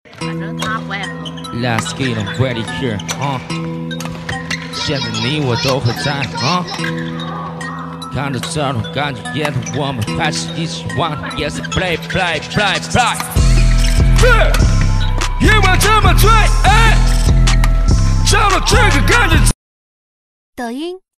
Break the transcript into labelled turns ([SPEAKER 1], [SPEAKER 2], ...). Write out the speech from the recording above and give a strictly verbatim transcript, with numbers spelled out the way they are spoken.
[SPEAKER 1] 反正他不爱喝。
[SPEAKER 2] Let's get it ready here 啊！现在你我都会在啊！看着这种感觉，也同我们还是一起玩，也是 play play play play。夜晚这么醉，哎，找到这个感觉。
[SPEAKER 3] 抖音。